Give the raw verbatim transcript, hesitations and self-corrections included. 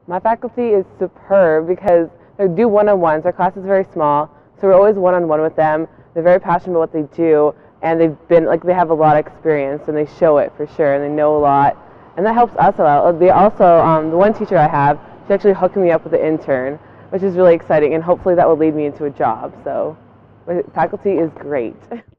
My faculty is superb because they do one-on-ones. Our class is very small, so we're always one-on-one with them. They're very passionate about what they do, and they've been like they have a lot of experience, and they show it for sure, and they know a lot, and that helps us a lot. They also, um, the one teacher I have, she actually hooked me up with an intern, which is really exciting, and hopefully that will lead me into a job. So, faculty is great.